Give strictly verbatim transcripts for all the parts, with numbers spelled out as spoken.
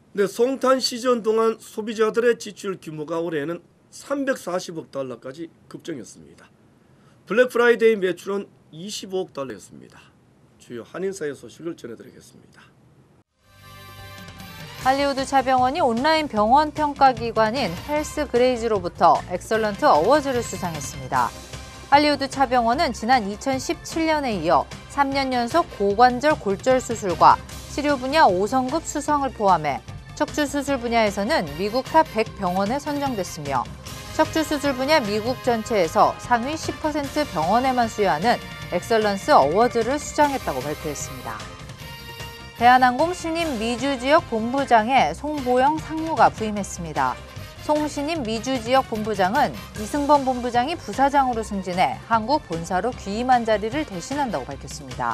네, 송탄 시전 동안 소비자들의 지출 규모가 올해는 삼백사십억 달러까지 급증했습니다. 블랙 프라이데이 매출은 이십오억 달러였습니다. 주요 한인사의 소식을 전해드리겠습니다. 할리우드 차병원이 온라인 병원 평가 기관인 헬스 그레이즈로부터 엑설런트 어워즈를 수상했습니다. 할리우드 차병원은 지난 이천십칠 년에 이어 삼 년 연속 고관절 골절 수술과 치료 분야 오 성급 수상을 포함해 척추 수술 분야에서는 미국 탑 백 병원에 선정됐으며 척추 수술 분야 미국 전체에서 상위 십 퍼센트 병원에만 수여하는 엑설런스 어워즈를 수상했다고 발표했습니다. 대한항공 신임 미주지역 본부장에 송보영 상무가 부임했습니다. 송 신임 미주지역 본부장은 이승범 본부장이 부사장으로 승진해 한국 본사로 귀임한 자리를 대신한다고 밝혔습니다.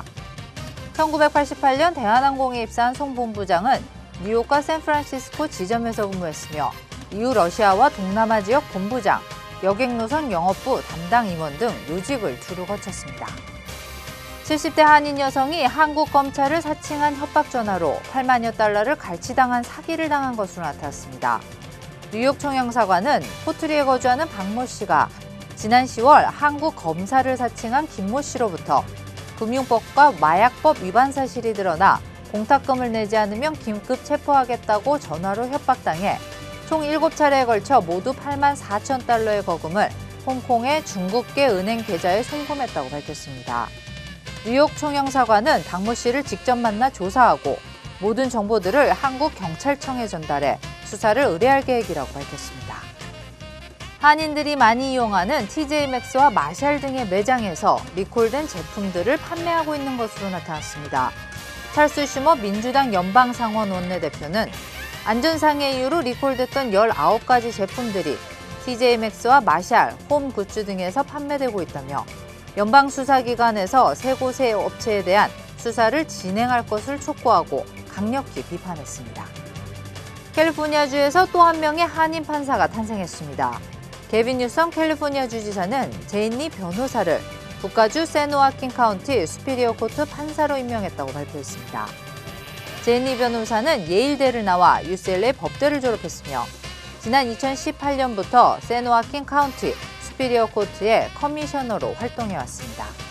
천구백팔십팔 년 대한항공에 입사한 송 본부장은 뉴욕과 샌프란시스코 지점에서 근무했으며 이후 러시아와 동남아 지역 본부장, 여객노선 영업부 담당 임원 등 요직을 두루 거쳤습니다. 칠십 대 한인 여성이 한국 검찰을 사칭한 협박 전화로 팔만여 달러를 갈취당한 사기를 당한 것으로 나타났습니다. 뉴욕 총영사관은 포트리에 거주하는 박모 씨가 지난 시월 한국 검사를 사칭한 김모 씨로부터 금융법과 마약법 위반 사실이 드러나 공탁금을 내지 않으면 긴급 체포하겠다고 전화로 협박당해 총 일곱 차례에 걸쳐 모두 팔만 사천 달러의 거금을 홍콩의 중국계 은행 계좌에 송금했다고 밝혔습니다. 뉴욕 총영사관은 박모 씨를 직접 만나 조사하고 모든 정보들을 한국 경찰청에 전달해 수사를 의뢰할 계획이라고 밝혔습니다. 한인들이 많이 이용하는 티제이맥스와 마샬 등의 매장에서 리콜된 제품들을 판매하고 있는 것으로 나타났습니다. 찰스 슈머 민주당 연방상원 원내대표는 안전상의 이유로 리콜됐던 열아홉 가지 제품들이 티제이맥스와 마샬, 홈굿즈 등에서 판매되고 있다며 연방수사기관에서 세 곳의 업체에 대한 수사를 진행할 것을 촉구하고 강력히 비판했습니다. 캘리포니아주에서 또 한 명의 한인 판사가 탄생했습니다. 게빈 뉴섬 캘리포니아 주지사는 제인리 변호사를 북가주 샌호아킨 카운티 수피리어 코트 판사로 임명했다고 발표했습니다. 제인리 변호사는 예일대를 나와 유씨엘에이 법대를 졸업했으며 지난 이천십팔 년부터 샌호아킨 카운티 수피리어 코트의 커미셔너로 활동해왔습니다.